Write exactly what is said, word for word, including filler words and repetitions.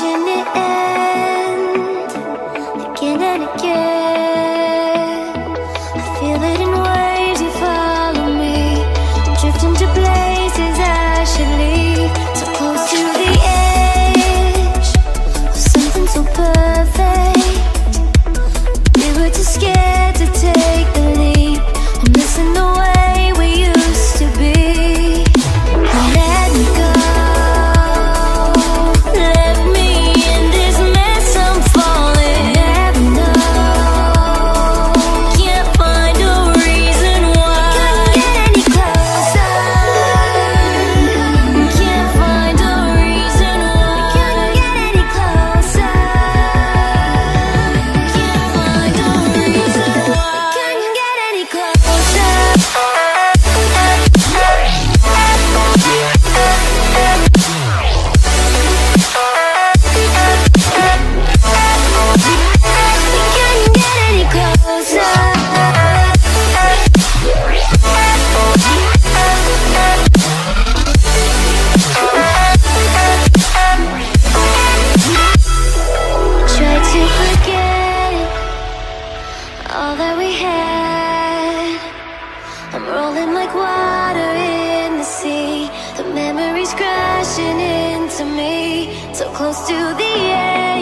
watching it end again and again. I feel it in waves, you follow me, drifting to places I should leave. So close to the edge of something so perfect. We were too scared to take the leap. I'm missing the way we used to be. Let me go. Let me in this mess I'm falling. Never know. Can't find a reason why. Couldn't get any closer. Can't find a reason why. Couldn't get any closer. Can't find a reason why. Couldn't get any closer. Couldn't get any closer. Try to forget all that we had. I'm rolling like water in the sea. The memories crashing into me. So close to the edge.